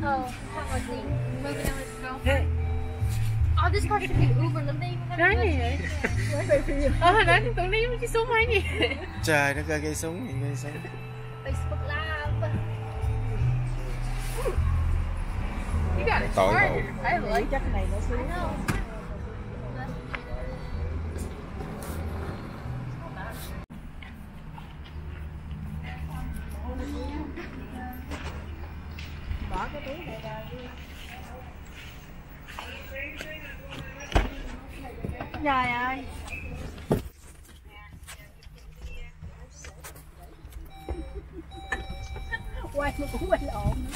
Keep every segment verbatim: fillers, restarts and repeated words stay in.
Oh, how much is moving on with girlfriend? Oh, this car should be Uber. Let me nói gì vậy? Ờ, hồi nãy tụi đi cái súng hay gì? Trời đất ơi, cây súng gì cây súng. Facebook Live. You got it. Tội ngộ. I like chắc này nó xuống. Bỏ cái túi này ra đi. Trời ơi. Quay nó cũng quay lộn nữa.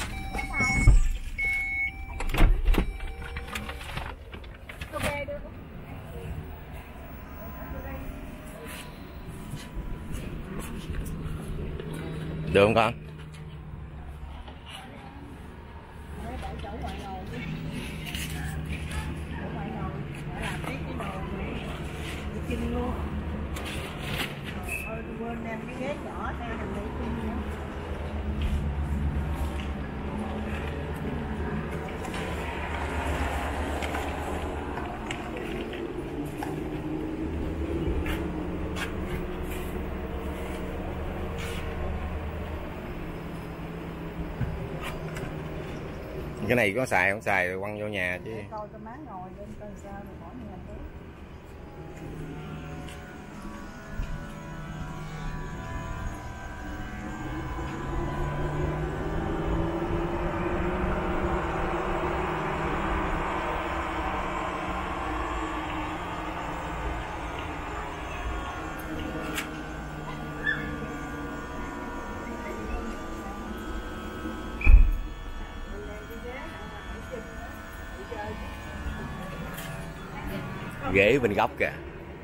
Được không con? Quên đem cái ghế nhỏ theo mình để chung nữa. Cái này có xài không xài rồi quăng vô nhà chứ. Coi cái má ngồi lên coi sao rồi bỏ nhà tới. Ghế bên góc kìa.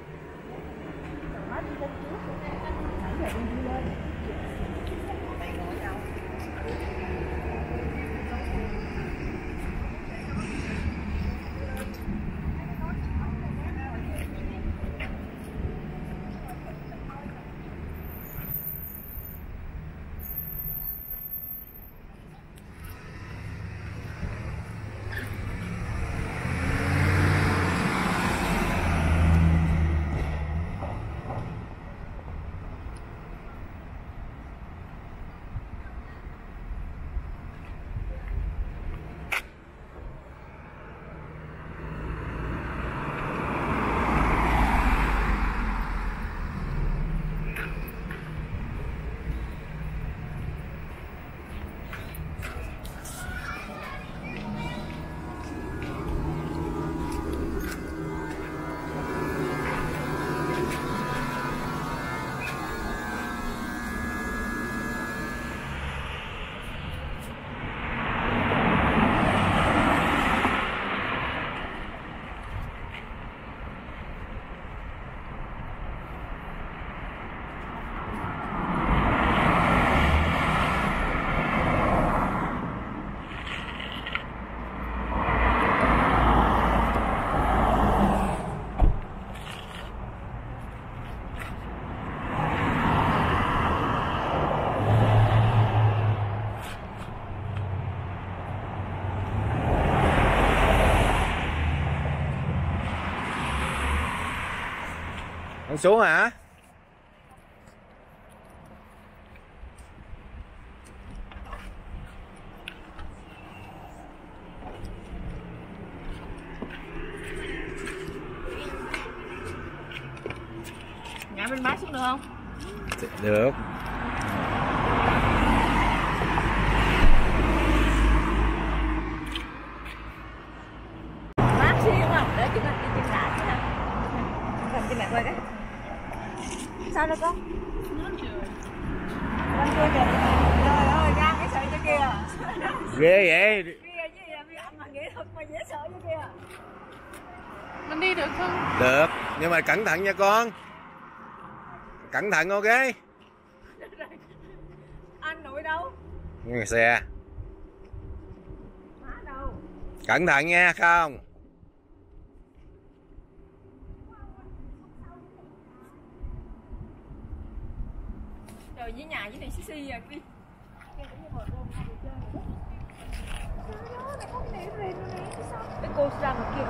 Con xuống hả? Ngã bên má xuống được không? Được. Mát xíu không? Để chị mình đi chỉnh lại chứ. Cầm cho mẹ quay cái. Sao nữa con? Lên chưa kìa. Trời ơi, ra cái sợi cho kìa. Ghê vậy. Ghê chứ vậy, âm mà nghệ thuật mà dễ sợ cho kìa. Mình đi được không? Được, nhưng mà cẩn thận nha con. Cẩn thận ok. Anh nội đâu? Nghe xe. Má đâu? Cẩn thận nha không. Rồi với nhà với này xí xì à đi. Cái cô ra ngoài kia.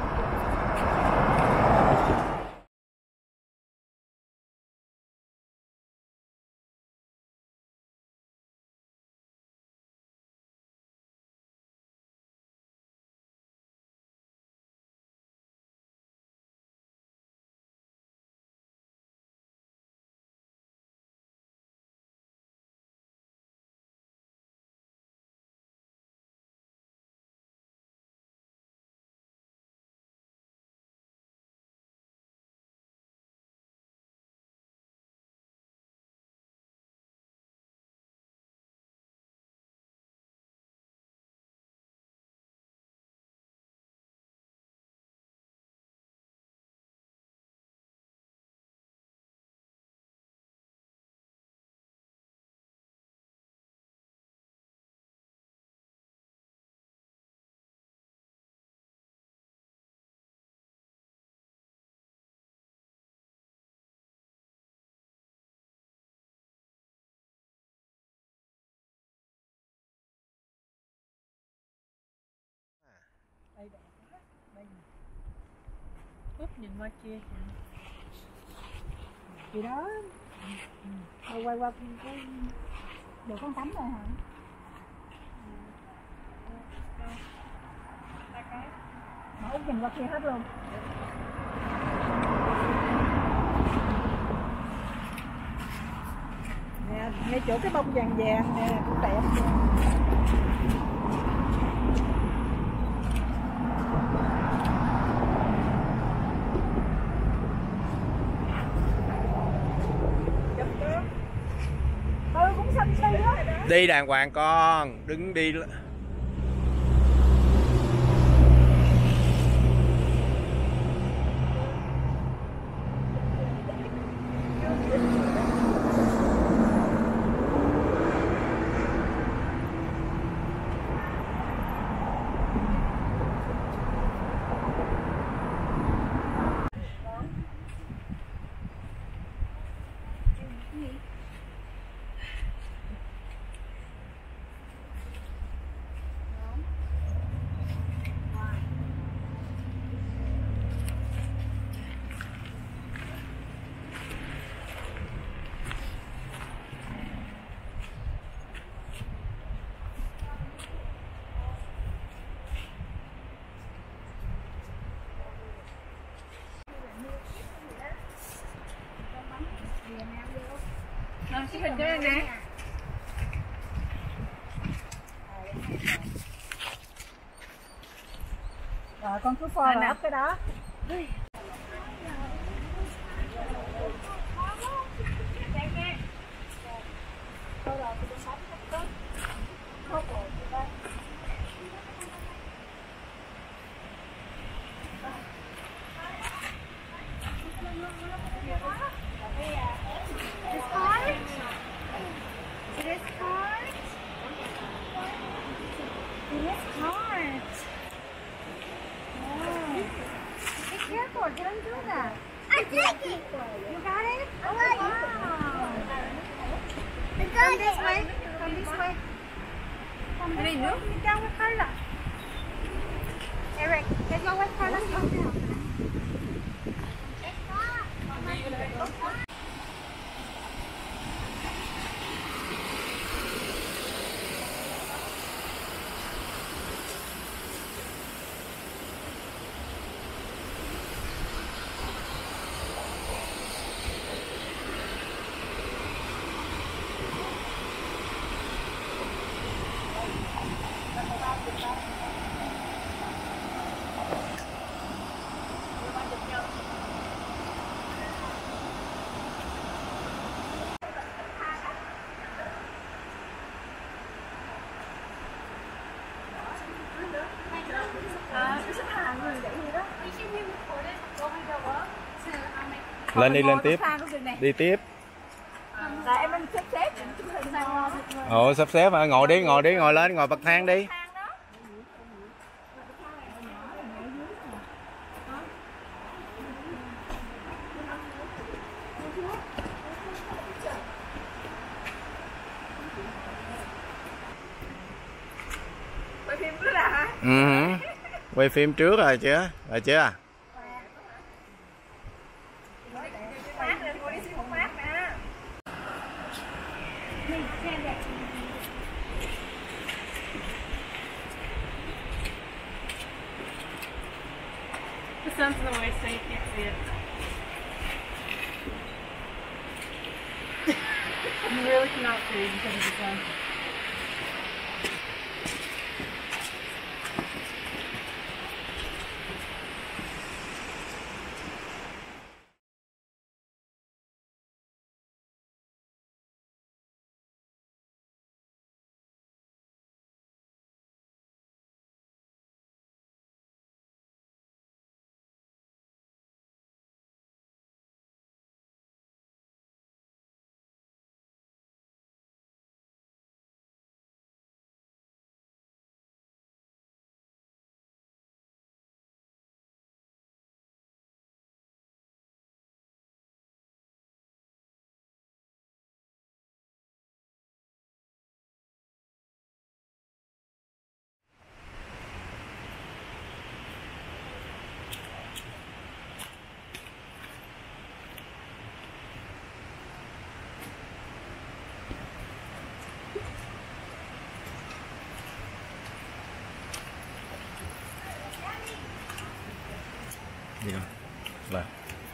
Đây đẹp quá. Đây. Úp nhìn qua kia kìa. Thì đó. Rồi quay qua cái được con tắm rồi hả? Mà Út nhìn qua kia hết luôn. Nè, ngay chỗ cái bông vàng vàng nè, cũng đẹp. Đi đàng hoàng con, đứng đi. Rồi, chụp hình cho đây nè. Rồi con cứ phơ là ấp cái đó. Don't do that. I take it. You got it? Oh, wow. Come this way. Come this way. Come this way. Down with Carla. Eric, let's go with Carla. Let's go. Lên đi, lên tiếp. Đi tiếp. Rồi em lên xếp xếp. Ồ, sắp xếp mà, ngồi đi, ngồi đi, ngồi lên, ngồi bậc thang đi. Quay phim trước là hả? Ừ. Quay phim trước rồi chưa? Rồi chưa? Mát lên, cô đi xin hút mát nè. The sun's in the way, so you can't see it. You really cannot see because of the sun. Gì không? Là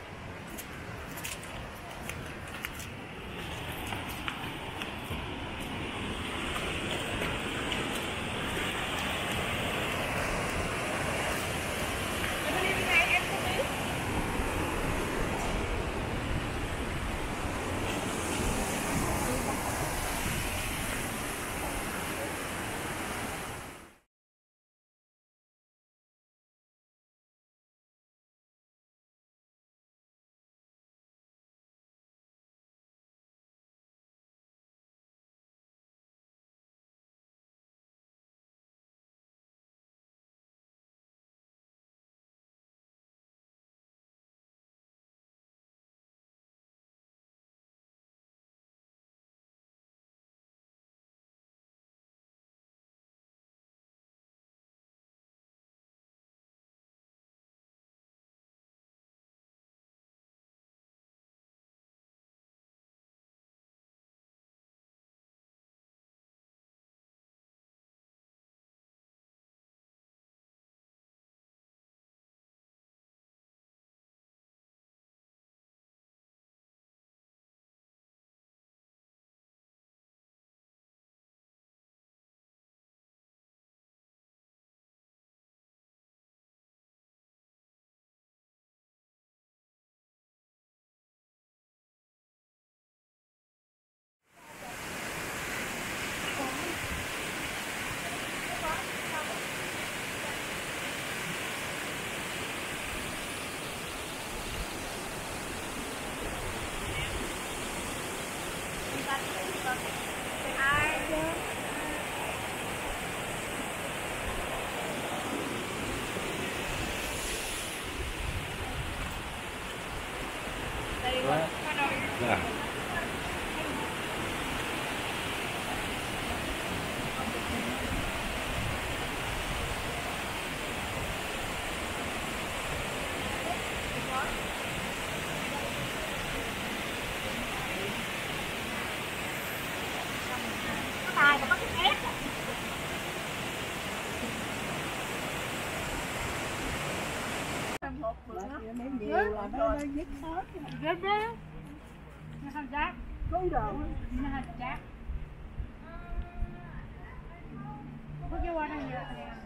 dạ. Nếu nhiều là nó nó dứt hết. Rớt đó. Nó không chắc. Cứu đồ. Nó không chắc. Có cái qua đây nhiều.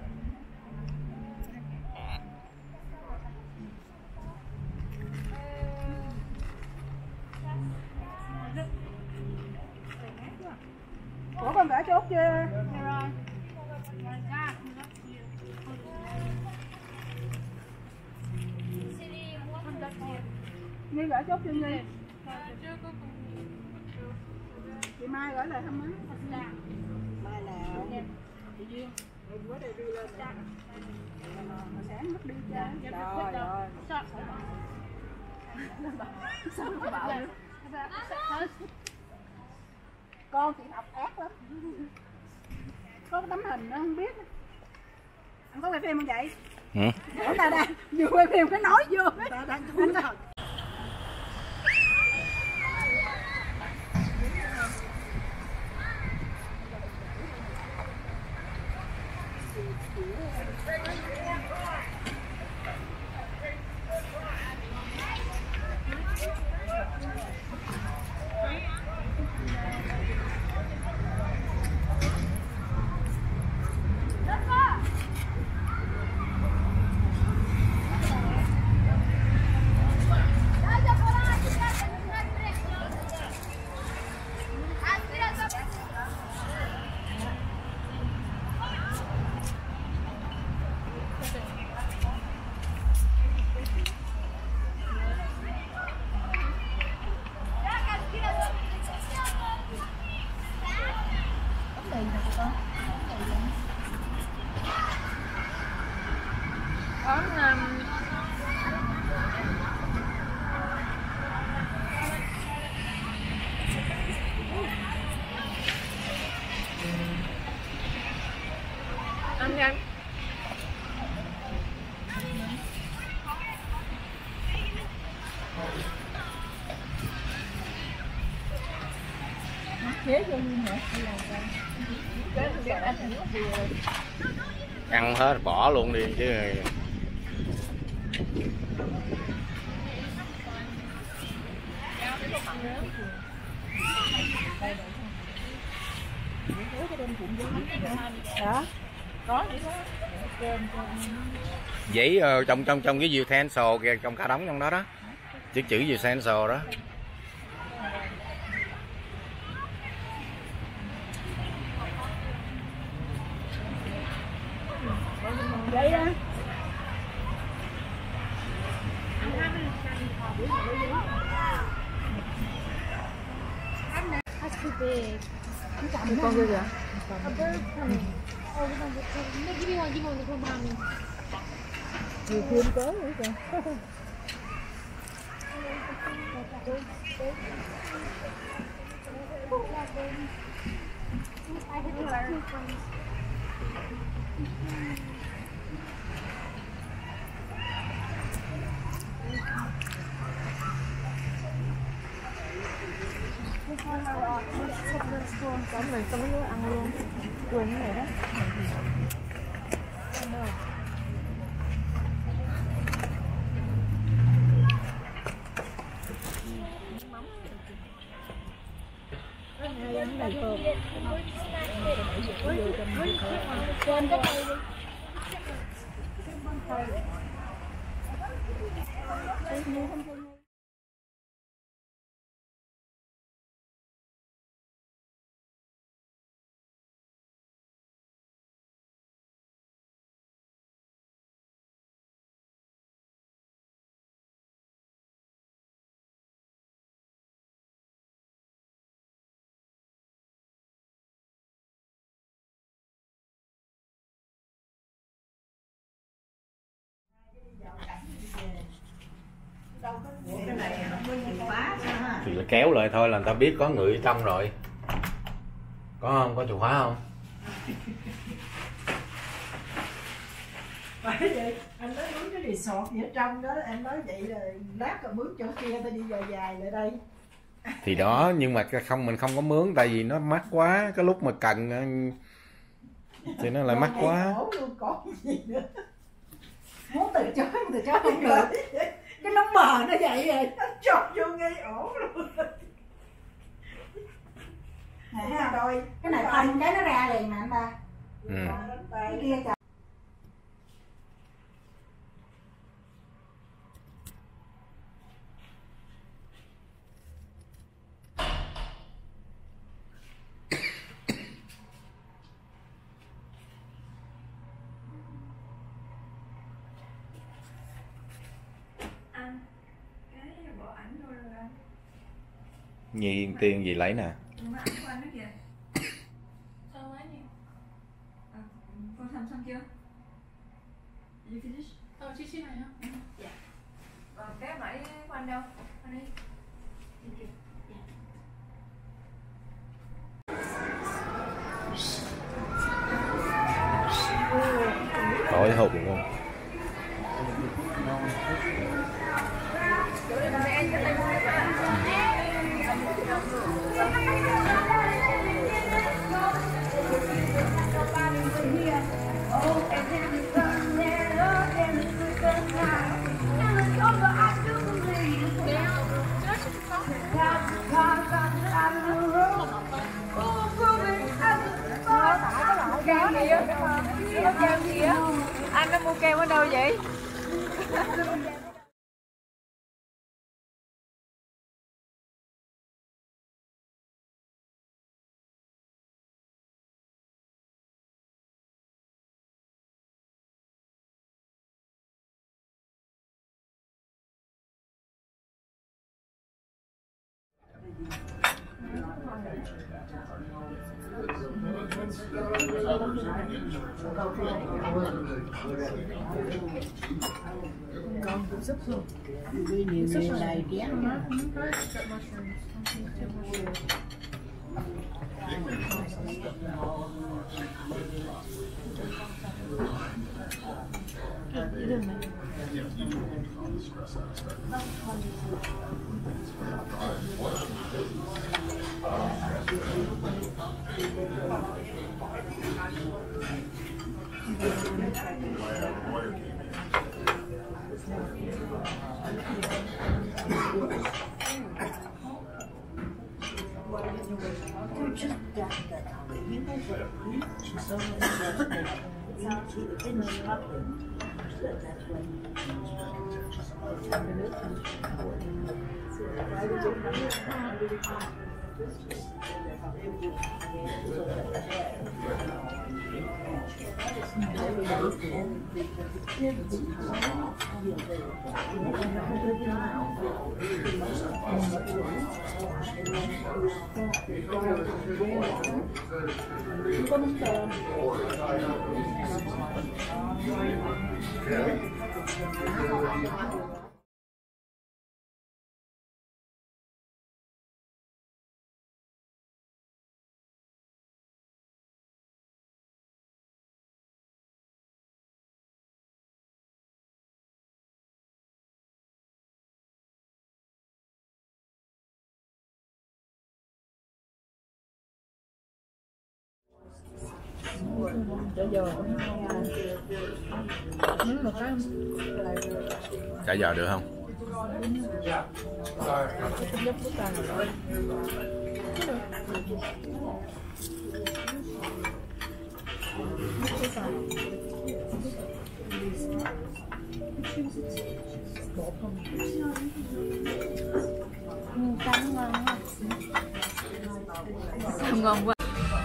Ủa con đã chốt chưa? Rồi. Nhi gửi chốt cho Nhi. Chị Mai gửi lại thăm má. Mai nào? Chị Duyên. Bữa đây đưa lên. Mà sáng mất đi chưa? Rồi rồi. Sao nó bảo nữa? Con chị học ác lắm. Có tấm hình nó không biết. Anh có quay phim không vậy? Ừ. Ủa ta đang vừa quay phim cái nói vô. Ta đang anh ta. Ăn nhanh. Ăn hết bỏ luôn đi chứ. Đó. Có Giấy uh, trong trong trong cái utensil kìa, trong cả đống trong đó đó. Chữ chữ utensil đó. vậy á. That's too big. Con kia kìa. A bird coming. Oh, we don't get no, give me one, give me one, come behind me. Nhiều phim tới nữa kìa. I hit the two friends. Cắm này xong nó ăn luôn. Quên cái này đó. Thì là kéo lại thôi là người ta biết có người ở trong rồi. Có không? Có chìa khóa không? Phải vậy, anh nói muốn cái resort gì ở trong đó, em nói vậy là lát rồi mướn chỗ kia ta đi dài dài lại đây. Thì đó, nhưng mà không mình không có mướn tại vì nó mắc quá, cái lúc mà cần thì nó lại mắc quá. Luôn, có gì nữa. Muốn từ chối mà từ chối không được. Cái nó mờ nó vậy rồi, nó chọc vô ngay ổ luôn. Này ha đôi, cái này thành cái nó ra liền nè anh ta. Ừ. Cái kia chọc. Nhi tiền gì lấy nè. Con làm xong chưa? You finish? Ờ, chị xin này không? Dạ. Còn cái máy của anh đâu? Ở đây. Hồi hộp đúng không? Anh nó mua kem ở đâu vậy? Con cũng súp luôn. Nhiều người này ghét nó. Chả giò được không? Ngon quá.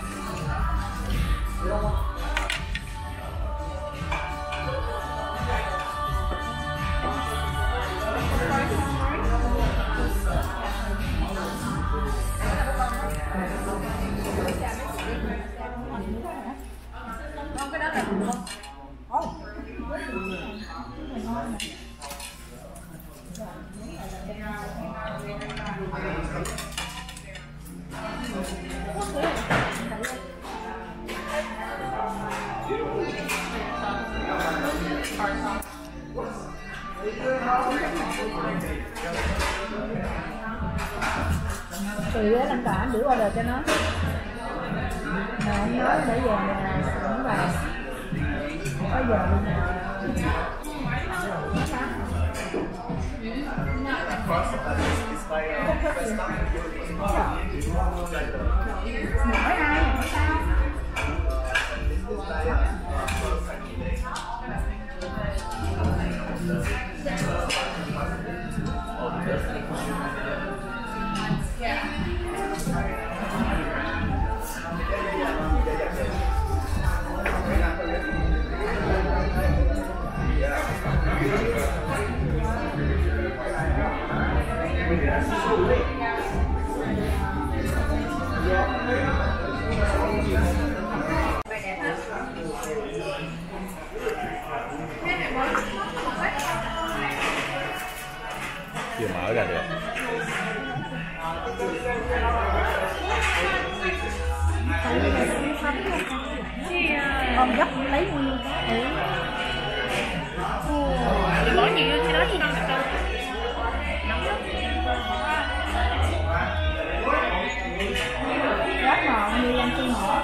Tùy á, anh cả gửi order cho nó. Mà anh nói để về mình cũng vào. Có giờ luôn nè. Hỏi ai? Hỏi sao? Chưa mở ra được. Con gấp lấy nguyên cái. Mình bỏ nhiều vô cái đó chứ con được không? Nóng lắm. Rất ngọt như ăn chung ngọt.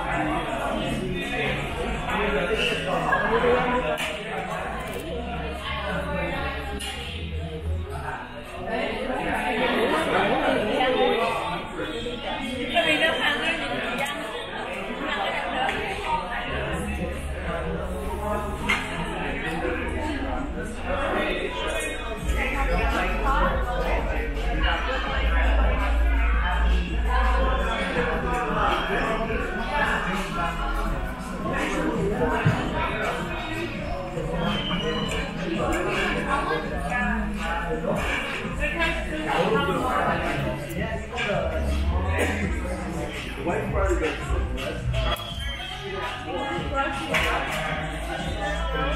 White part of the